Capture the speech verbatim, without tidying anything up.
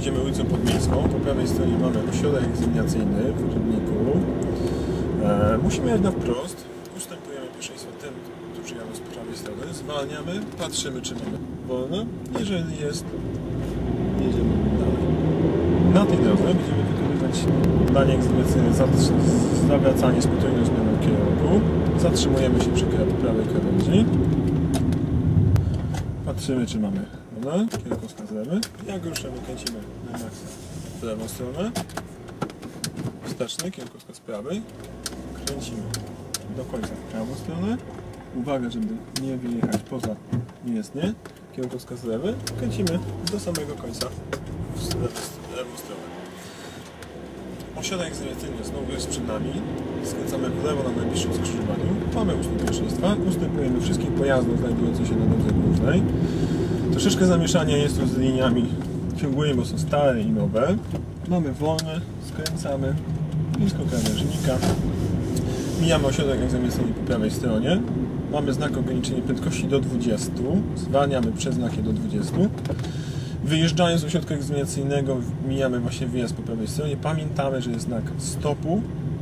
idziemy ulicą Podmiejską. Po prawej stronie mamy ośrodek egzaminacyjny w Rybniku. E, musimy jechać na wprost. Ustępujemy pierwszeństwo tym, którzy jadą z prawej strony. Zwalniamy, patrzymy, czy mamy wolno. Jeżeli jest, jedziemy dalej. Na tej drodze będziemy wykonywać badanie egzaminacyjne, zawracanie z potrójną zmianą kierunku. Zatrzymujemy się przy prawej krawędzi. Patrzymy, czy mamy wolno. Kierunkowskaz lewy. Jak ruszymy, kręcimy na maksa w lewą stronę. Wsteczny, kierunkowskaz prawej. Kręcimy do końca w prawą stronę. Uwaga, żeby nie wyjechać poza jezdnię. Kierunkowskaz lewy. Kręcimy do samego końca w lewą stronę. Ośrodek egzaminacyjny znowu jest przed nami. Skręcamy w lewo na najbliższym skrzyżowaniu. Mamy ustęp pierwszeństwa. Ustępujemy wszystkich pojazdów znajdujących się na drodze głównej. Troszeczkę zamieszania jest tu z liniami ciągłymi, bo są stare i nowe. Mamy wolne, skręcamy blisko krawężnika. Mijamy ośrodek egzaminacyjny po prawej stronie. Mamy znak ograniczenia prędkości do dwudziestu. Zwalniamy przez znaki do dwudziestu. Wyjeżdżając z ośrodka egzaminacyjnego mijamy właśnie wyjazd po prawej stronie. Pamiętamy, że jest znak stopu